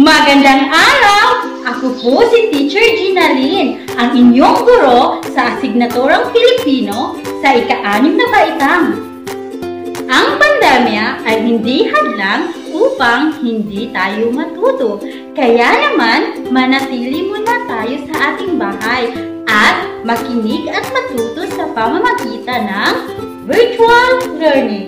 Magandang araw! Ako po si Teacher Gina Lynn, ang inyong guro sa asignaturang Filipino sa ika-6 na baitang. Ang pandemya ay hindi hadlang upang hindi tayo matuto. Kaya naman, manatili muna tayo sa ating bahay at makinig at matuto sa pamamagitan ng virtual learning.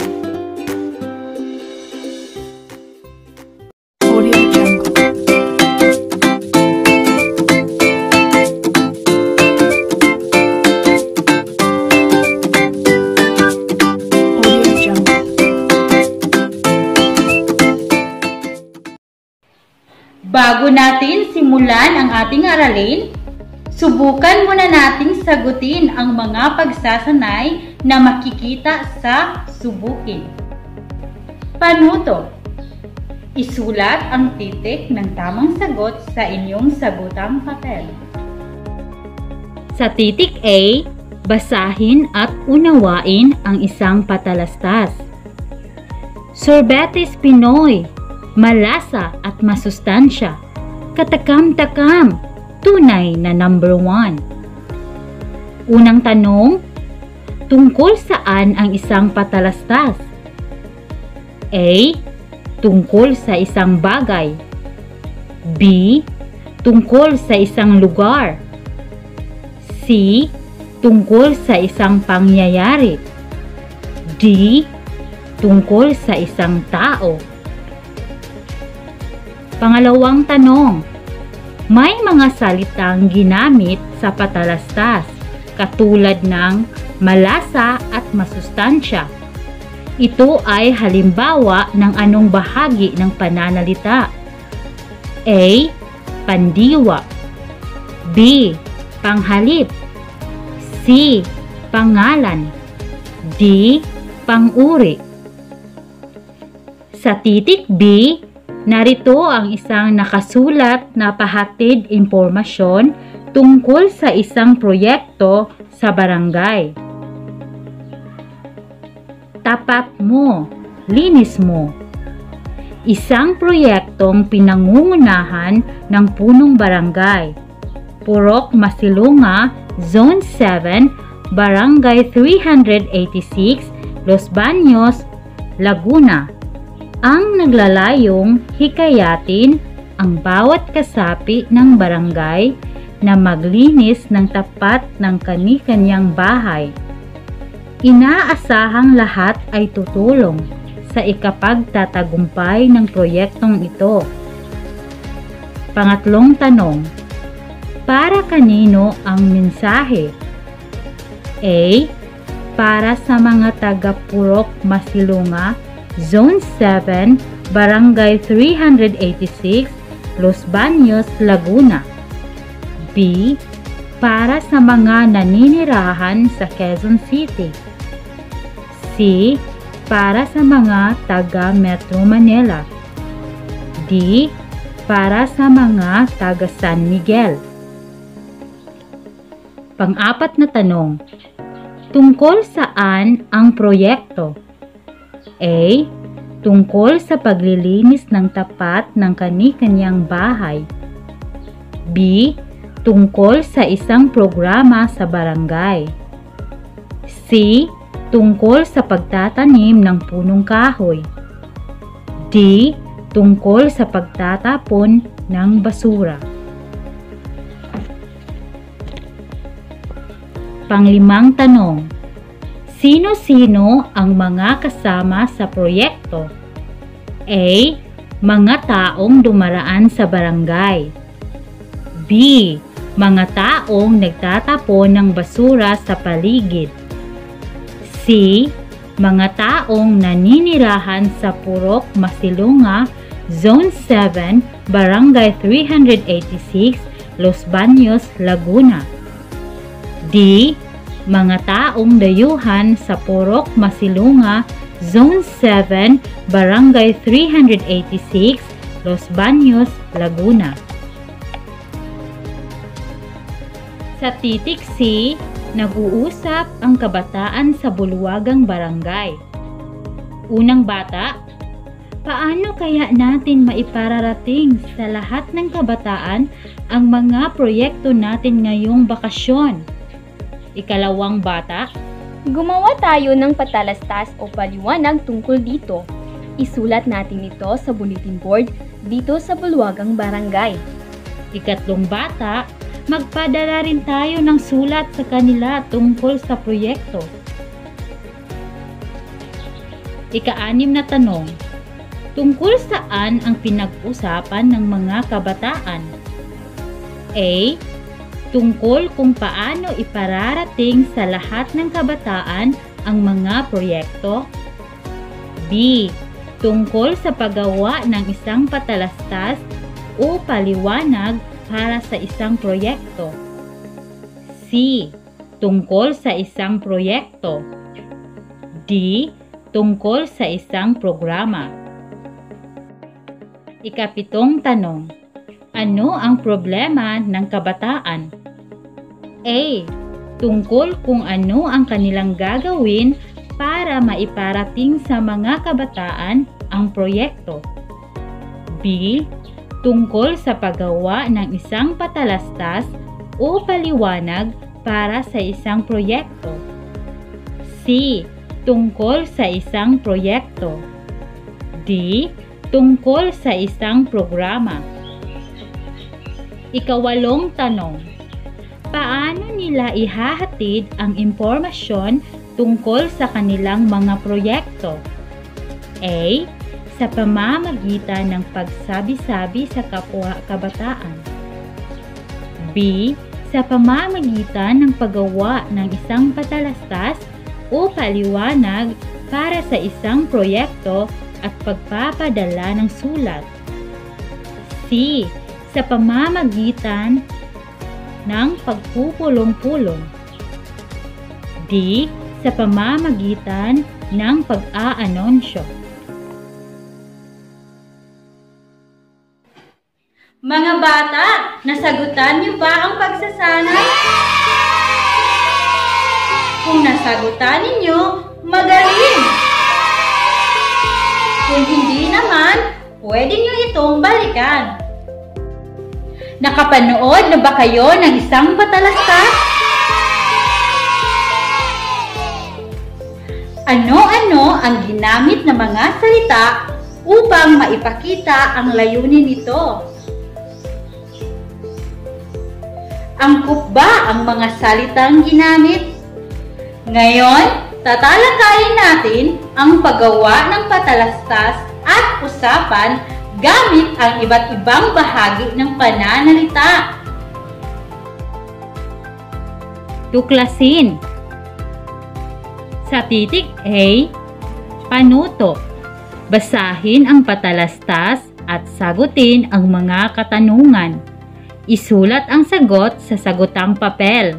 Bago natin simulan ang ating aralin, subukan muna nating sagutin ang mga pagsasanay na makikita sa subukin. Panuto. Isulat ang titik ng tamang sagot sa inyong sagutang papel. Sa titik A, basahin at unawain ang isang patalastas. Sorbetes Pinoy. Malasa at masustansya, katakam-takam, tunay na number 1. Unang tanong, tungkol saan ang isang patalastas? A. Tungkol sa isang bagay. B. Tungkol sa isang lugar. C. Tungkol sa isang pangyayari. D. Tungkol sa isang tao. Pangalawang tanong, may mga salitang ginamit sa patalastas katulad ng malasa at masustansya. Ito ay halimbawa ng anong bahagi ng pananalita? A. Pandiwa. B. Panghalip. C. Pangalan. D. Panguri. Sa titik B, narito ang isang nakasulat na pahatid impormasyon tungkol sa isang proyekto sa barangay. Tapat mo, linis mo. Isang proyektong pinangungunahan ng punong barangay. Purok Masilunga, Zone 7, Barangay 386, Los Baños, Laguna. Ang naglalayong hikayatin ang bawat kasapi ng barangay na maglinis ng tapat ng kani-kanyang bahay. Inaasahang lahat ay tutulong sa ikapagtatagumpay ng proyektong ito. Pangatlong tanong, para kanino ang mensahe? A. Para sa mga taga-Purok Masilunga, Zone 7, Barangay 386, Los Baños, Laguna. B. Para sa mga naninirahan sa Quezon City. C. Para sa mga taga Metro Manila. D. Para sa mga taga San Miguel. Pang-apat na tanong, tungkol saan ang proyekto? A. Tungkol sa paglilinis ng tapat ng kani-kanyang bahay. B. Tungkol sa isang programa sa barangay. C. Tungkol sa pagtatanim ng punong kahoy. D. Tungkol sa pagtatapon ng basura. Panglimang tanong, sino-sino ang mga kasama sa proyekto? A. Mga taong dumaraan sa barangay. B. Mga taong nagtatapon ng basura sa paligid. C. Mga taong naninirahan sa Purok Masilunga, Zone 7, Barangay 386, Los Baños, Laguna. D. Mga taong dayuhan sa Purok Masilunga, Zone 7, Barangay 386, Los Baños, Laguna. Sa titik C, nag-uusap ang kabataan sa bulwagang barangay. Unang bata, Paano kaya natin maipararating sa lahat ng kabataan ang mga proyekto natin ngayong bakasyon? Ikalawang bata, Gumawa tayo ng patalastas o paliwanag tungkol dito. Isulat natin ito sa bulletin board dito sa Bulwagang Barangay. Ikatlong bata, magpadala rin tayo ng sulat sa kanila tungkol sa proyekto. Ika-6 na tanong, tungkol saan ang pinag-usapan ng mga kabataan? A. Tungkol kung paano ipararating sa lahat ng kabataan ang mga proyekto. B. Tungkol sa paggawa ng isang patalastas o paliwanag para sa isang proyekto. C. Tungkol sa isang proyekto. D. Tungkol sa isang programa. Ika-7 tanong, ano ang problema ng kabataan? A. Tungkol kung ano ang kanilang gagawin para maiparating sa mga kabataan ang proyekto. B. Tungkol sa paggawa ng isang patalastas o paliwanag para sa isang proyekto. C. Tungkol sa isang proyekto. D. Tungkol sa isang programa. Ika-8 tanong, paano nila ihahatid ang impormasyon tungkol sa kanilang mga proyekto? A. Sa pamamagitan ng pagsabi-sabi sa kapwa kabataan. B. Sa pamamagitan ng paggawa ng isang patalastas o paliwanag para sa isang proyekto at pagpapadala ng sulat. C. Sa pamamagitan ng pagpupulong-pulong. D. Sa pamamagitan ng pag-aanonsyo. Mga bata, nasagutan niyo ba ang pagsasanay? Kung nasagutan ninyo, magaling! Kung hindi naman, pwede nyo itong balikan. Nakapanood na ba kayo ng isang patalastas? Ano-ano ang ginamit na mga salita upang maipakita ang layunin nito? Angkop ba ang mga salitang ginamit? Ngayon, tatalakayin natin ang paggawa ng patalastas at usapan gamit ang iba't ibang bahagi ng pananalita. Tuklasin. Sa titik A, panuto. Basahin ang patalastas at sagutin ang mga katanungan. Isulat ang sagot sa sagutang papel.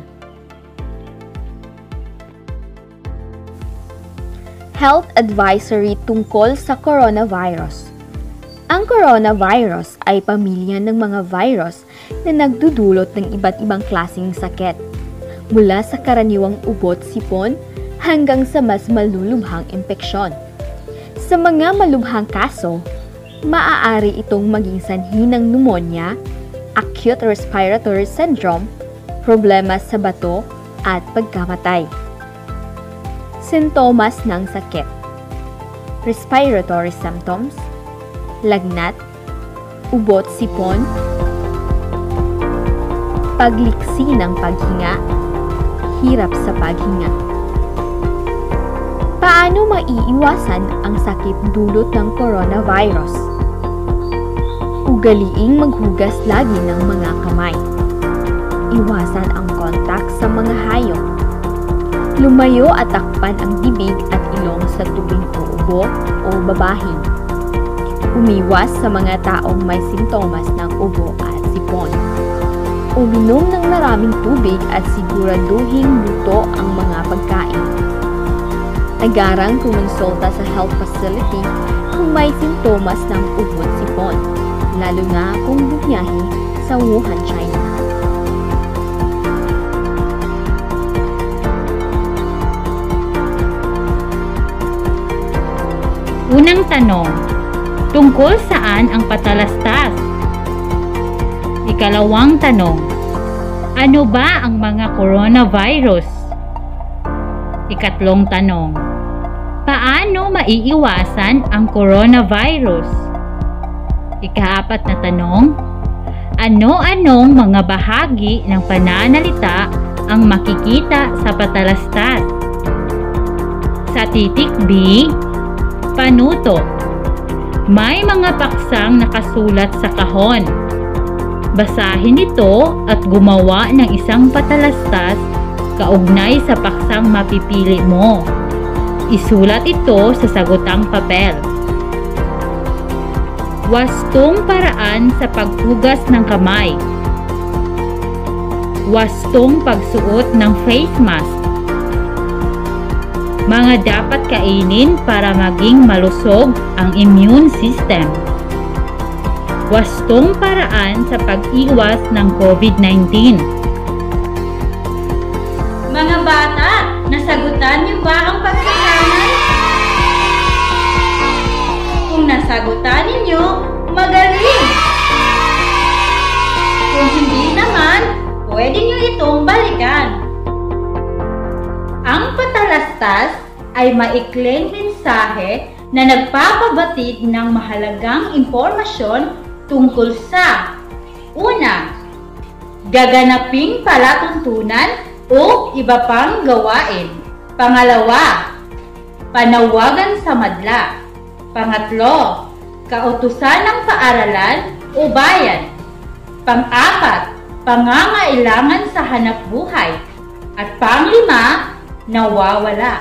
Health Advisory tungkol sa coronavirus. Ang coronavirus ay pamilya ng mga virus na nagdudulot ng iba't ibang klaseng sakit, mula sa karaniwang ubot-sipon hanggang sa mas malulubhang impeksyon. Sa mga malubhang kaso, maaari itong maging sanhi ng pneumonia, acute respiratory syndrome, problema sa bato, at pagkamatay. Sintomas ng sakit: respiratory symptoms, lagnat, ubot-sipon, pagliksi ng paghinga, hirap sa paghinga. Paano maiiwasan ang sakit dulot ng coronavirus? Ugaliing maghugas lagi ng mga kamay. Iwasan ang kontak sa mga hayop. Lumayo at takpan ang bibig at ilong sa tubig uubo o babahin. Umiwas sa mga taong may sintomas ng ubo at sipon. Uminom ng maraming tubig at siguraduhing luto ang mga pagkain. Agarang kumonsulta sa health facility kung may sintomas ng ubo at sipon, lalo na kung bumiyahe sa Wuhan, China. Unang tanong, Tungkol saan ang patalastas? Ikalawang tanong, ano ba ang mga coronavirus? Ikatlong tanong, paano maiiwasan ang coronavirus? Ikaapat na tanong, ano-anong mga bahagi ng pananalita ang makikita sa patalastas? Sa titik B, panuto. May mga paksang nakasulat sa kahon. Basahin ito at gumawa ng isang patalastas kaugnay sa paksang mapipili mo. Isulat ito sa sagutang papel. Wastong paraan sa paghugas ng kamay. Wastong pagsuot ng face mask. Mga dapat kainin para maging malusog ang immune system. Wastong paraan sa pag-iwas ng COVID-19. Mga bata, nasagutan niyo ba ang pagsasanay? Kung nasagutan ninyo, magaling! Kung hindi naman, pwede niyo itong balikan. Ang patalastas ay maikling mensahe na nagpapabatid ng mahalagang impormasyon tungkol sa una, gaganaping palatuntunan o iba pang gawain. Pangalawa, panawagan sa madla. Pangatlo, kautusan ng paaralan o bayan. Pang-apat, pangangailangan sa hanapbuhay. At panglima, nawawala.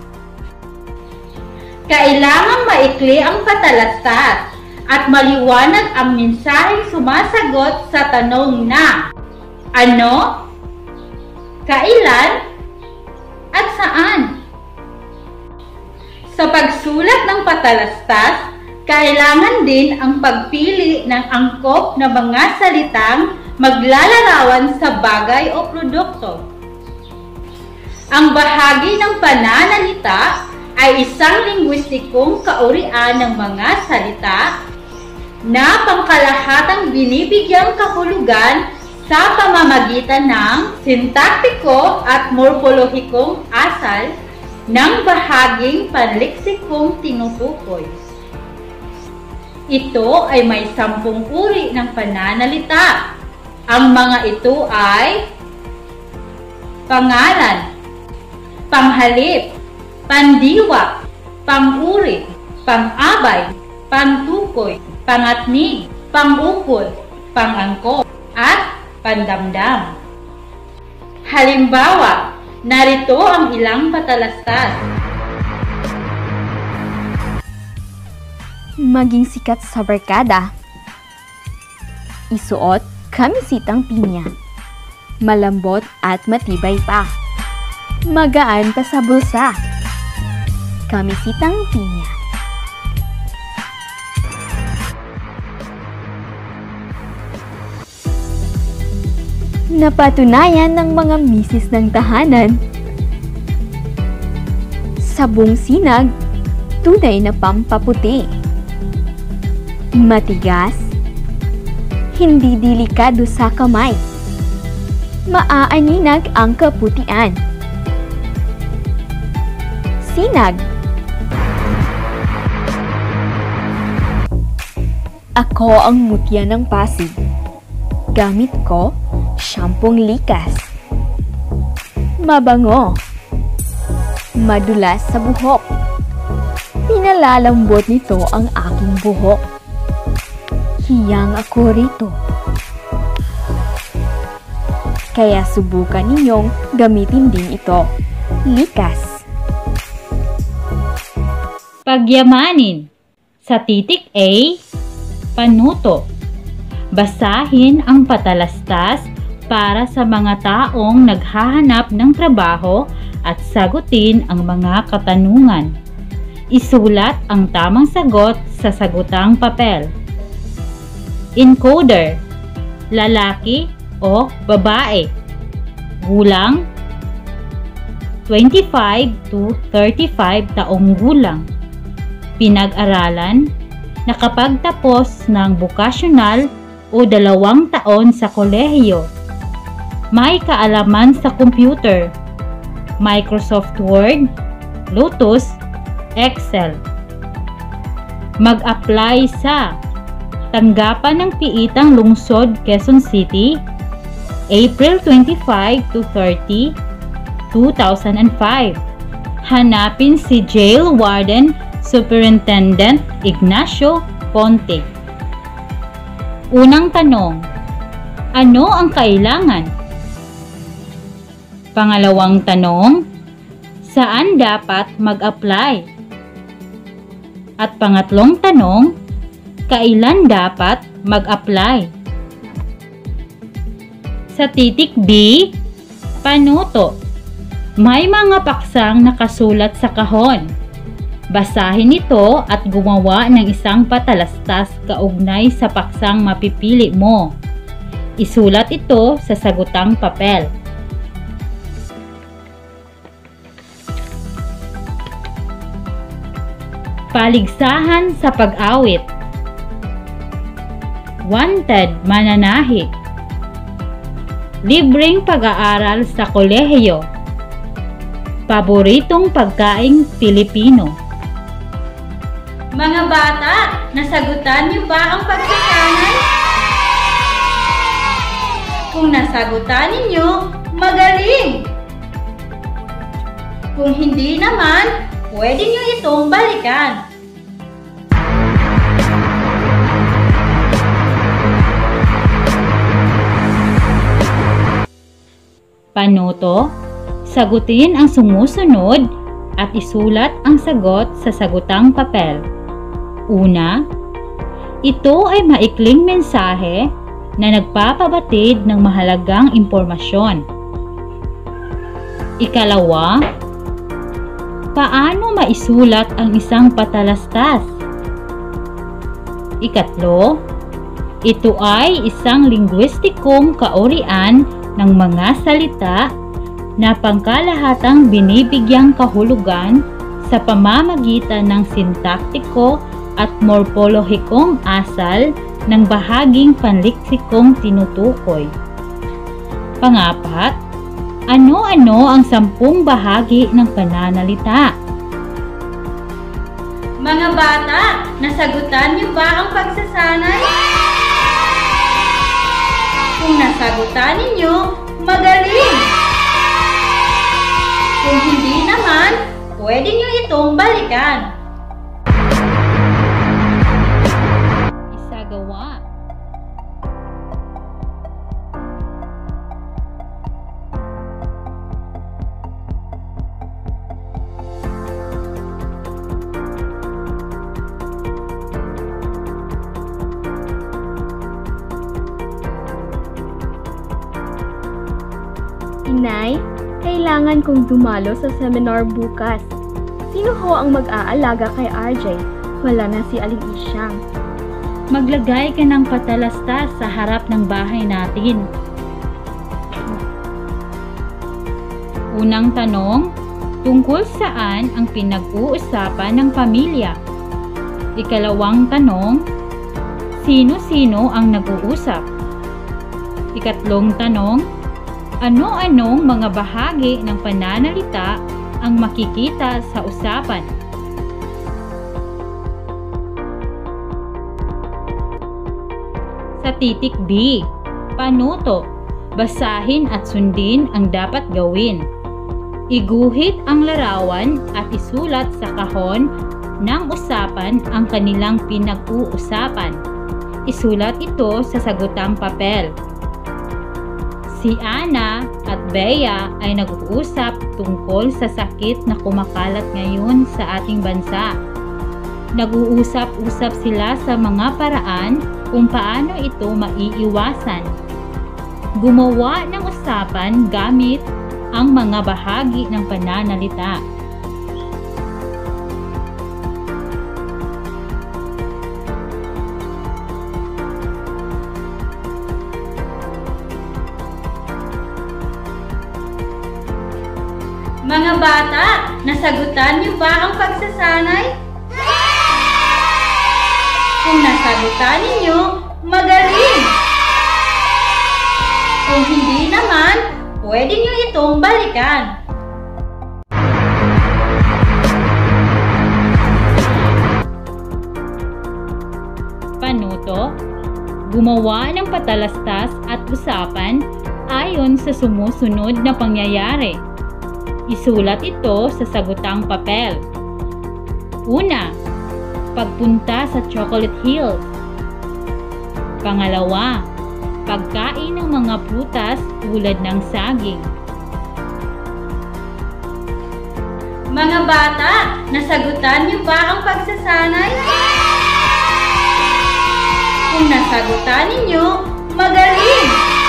Kailangang maikli ang patalastas at maliwanag ang mensaheng sumasagot sa tanong na ano, kailan, at saan. Sa pagsulat ng patalastas, kailangan din ang pagpili ng angkop na mga salitang maglalarawan sa bagay o produkto. Ang bahagi ng pananalita ay isang lingwistikong kaurian ng mga salita na pangkalahatang binibigyang kahulugan sa pamamagitan ng sintaktiko at morpolohikong asal ng bahaging panliksikong tinutukoy. Ito ay may 10 uri ng pananalita. Ang mga ito ay pangalan, panghalip, pandiwa, panguri, pang-abay, pantukoy, pangatnig, pangukol, pangangkop, at pandamdam. Halimbawa, narito ang ilang patalastas. Maging sikat sa barkada. Isuot kamisitang pinya. Malambot at matibay pa. Magaan pa sa bulsa. Kamisitang pinya. Napatunayan ng mga misis ng tahanan. Sabong sinag, tunay na pampaputi. Matigas, hindi delikado sa kamay. Maaaninag ang kaputian. Sinag. Ako ang mutya ng Pasig. Gamit ko syampong likas. Mabango. Madulas sa buhok. Pinalalambot nito ang aking buhok. Hiyang ako rito. Kaya subukan ninyong gamitin din ito. Likas. Pagyamanin. Sa titik A, panuto. Basahin ang patalastas para sa mga taong naghahanap ng trabaho at sagutin ang mga katanungan. Isulat ang tamang sagot sa sagutang papel. Encoder. Lalaki o babae. Gulang 25 to 35 taong gulang. Pinag-aralan nakapagtapos ng vocational o 2 taon sa kolehiyo. May kaalaman sa computer, Microsoft Word, Lotus, Excel. Mag-apply sa tanggapan ng Piitang Lungsod, Quezon City, April 25 to 30, 2005. Hanapin si Jail Warden Superintendent Ignacio Ponte. Unang tanong, ano ang kailangan? Pangalawang tanong, saan dapat mag-apply? At pangatlong tanong, kailan dapat mag-apply? Sa titik B, panuto. May mga paksang nakasulat sa kahon. Basahin ito at gumawa ng isang patalastas kaugnay sa paksang mapipili mo. Isulat ito sa sagutang papel. Paligsahan sa pag-awit. Wanted mananahi. Libreng pag-aaral sa kolehiyo. Paboritong pagkaing Pilipino. Mga bata, nasagutan niyo ba ang pagsasanay? Kung nasagutan ninyo, magaling! Kung hindi naman, pwede niyo itong balikan. Panuto, sagutin ang sumusunod at isulat ang sagot sa sagutang papel. Una, ito ay maikling mensahe na nagpapabatid ng mahalagang impormasyon. Ikalawa, paano maisulat ang isang patalastas? Ikatlo, ito ay isang lingwistikong kaurian ng mga salita na pangkalahatang binibigyang kahulugan sa pamamagitan ng sintaktiko at morpolohikong asal ng bahaging panliksikong tinutukoy. Pangapat, ano-ano ang 10 bahagi ng pananalita? Mga bata, nasagutan niyo ba ang pagsasanay? Kung nasagutan ninyo, magaling! Kung hindi naman, pwede niyo itong balikan. Isagawa. Inay, kailangan kong dumalo sa seminar bukas. Sino ho ang mag-aalaga kay RJ? Wala na si Aling Isyang. Maglagay ka ng patalastas sa harap ng bahay natin. Unang tanong, tungkol saan ang pinag-uusapan ng pamilya? Ikalawang tanong, sino-sino ang nag-uusap? Ikatlong tanong, ano-anong mga bahagi ng pananalita ang makikita sa usapan? Sa titik B, panuto, basahin at sundin ang dapat gawin. Iguhit ang larawan at isulat sa kahon ng usapan ang kanilang pinag-uusapan. Isulat ito sa sagutang papel. Si Ana at Bea ay nag-uusap tungkol sa sakit na kumakalat ngayon sa ating bansa. Nag-uusap-usap sila sa mga paraan kung paano ito maiiwasan. Gumawa ng usapan gamit ang mga bahagi ng pananalita. Mga bata, nasagutan niyo ba ang pagsasanay? Kung nasagutan ninyo, magaling! Kung hindi naman, pwede nyo itong balikan. Panuto, gumawa ng patalastas at usapan ayon sa sumusunod na pangyayari. Isulat ito sa sagutang papel. Una, pagpunta sa Chocolate Hills. Pangalawa, pagkain ng mga prutas tulad ng saging. Mga bata, nasagutan niyo ba ang pagsasanay? Kung nasagutan ninyo, magaling!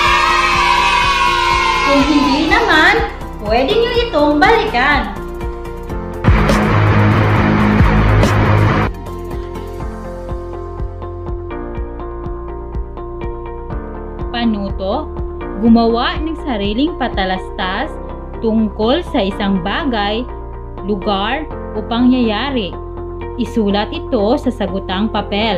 Kung hindi naman, pwede nyo itong balikan. Panuto, gumawa ng sariling patalastas tungkol sa isang bagay, lugar o pangyayari. Isulat ito sa sagutang papel.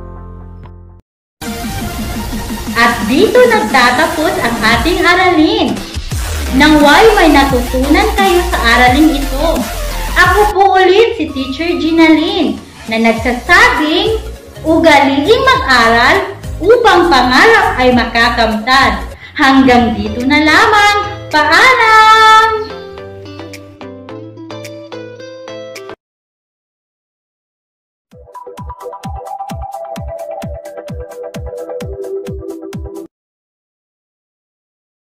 At dito nagtatapos ang ating aralin. Naway may natutunan kayo sa araling ito. Ako po ulit si Teacher Ginaline na nagsasabing, ugaliing mag-aral upang pangarap ay makakamtan. Hanggang dito na lamang. Paalam!